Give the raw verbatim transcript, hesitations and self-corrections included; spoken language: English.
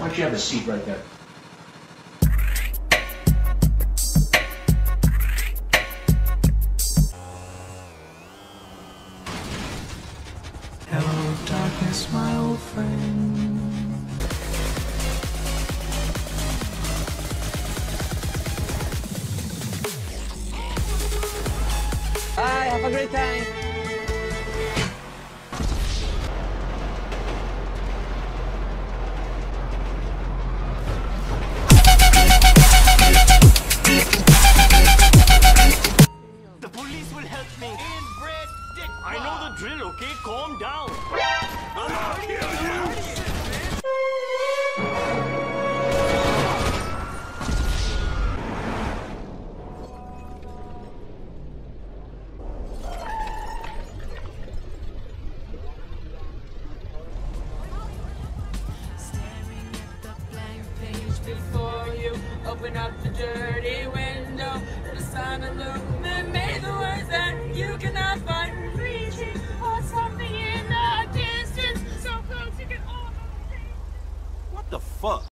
Why don't you have a seat right there? Hello, darkness, my old friend. Bye, have a great time. The police will help me. Inbred dick. I know the drill, okay? Calm down. I'll kill you. Staring at the blank page before you, open up the dirty window. The sun illuminates made the words that you cannot find. Reaching for something in the distance, so close you can almost taste. What the fuck?